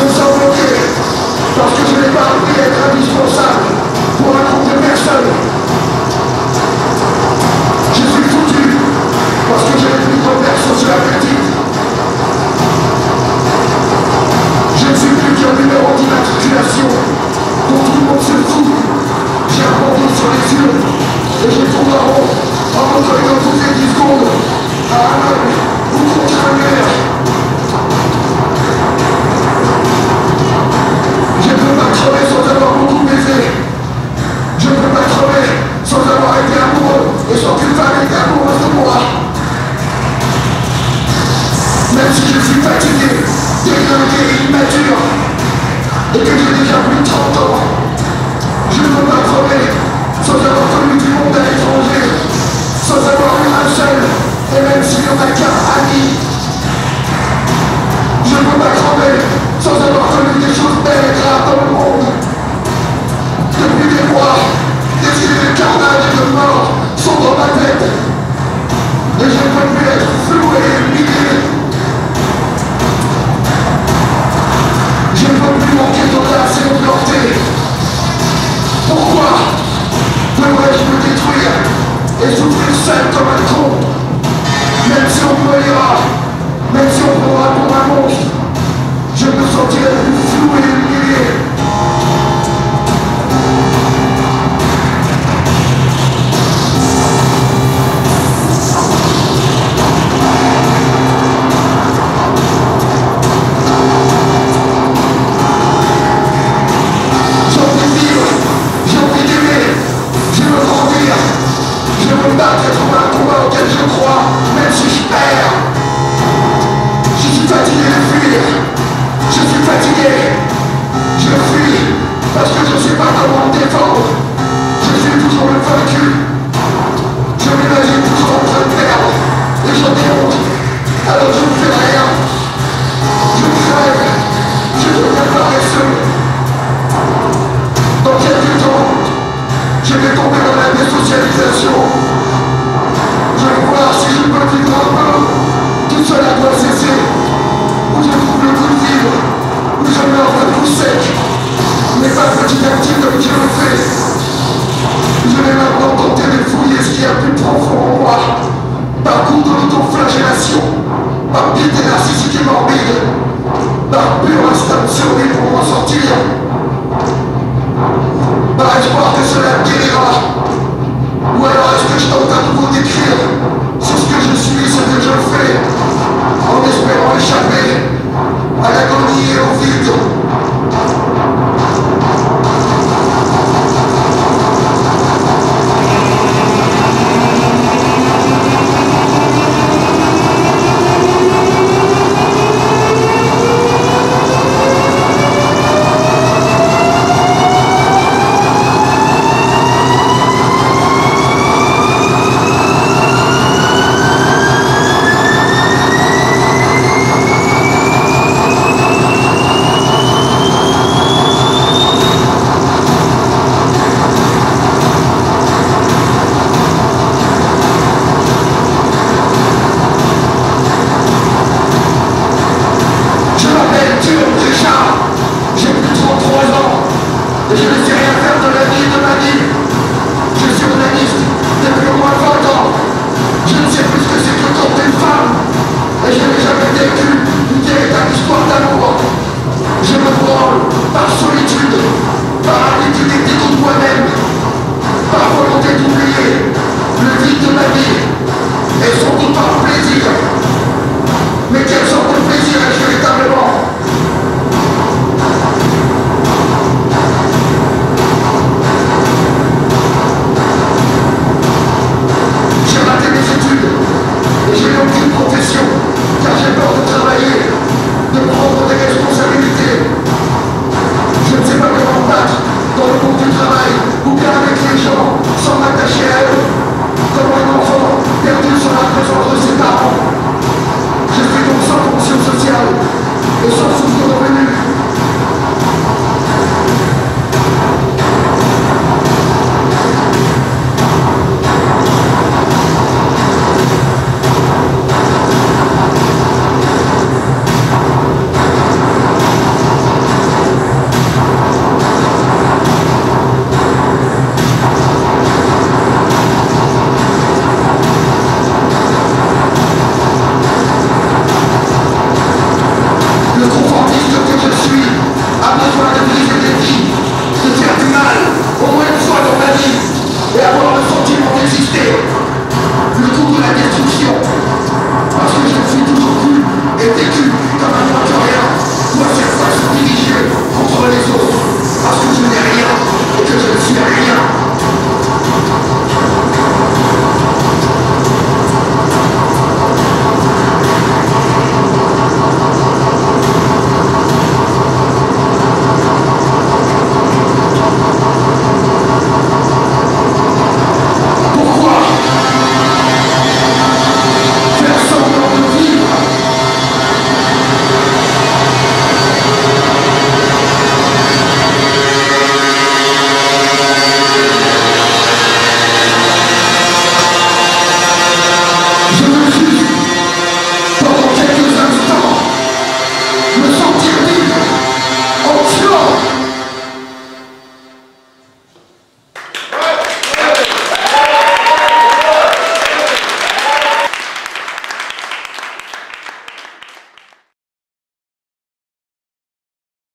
me sens bloqué parce que je n'ai pas appris à être indispensable pour un groupe de personnes. Je suis foutu parce que j'ai plus de repères socio-affectifs. Je ne suis plus qu'un numéro d'immatriculation dont tout le monde se fout. J'ai un bandeau sur les yeux et je tourne en rond en me collant toutes les 10 secondes à un meuble ou contre un mur. Je ne peux pas crever sans avoir beaucoup baisé. Je ne peux pas crever sans avoir été amoureux et sans qu'une femme ait été amoureuse de moi. Même si je suis fatigué, déglingué et immature, et que j'ai déjà plus de 30 ans, je ne peux pas crever sans avoir connu du monde à l'étranger, sans avoir eu un seul, et même s'il n'y en a qu'un ami. Je ne peux pas crever sans avoir connu des choses belles et graves dans le monde. Depuis des mois, des idées de carnage et de mort sont dans ma tête, et je ne peux plus être floué et humilié. Je ne peux plus manquer d'audace et de clarté. Pourquoi devrais-je me détruire et souffrir seul comme un con? Même si on me ira, même si on prendra pour un monstre, je me sentirai plus flou et humilié. Et surtout par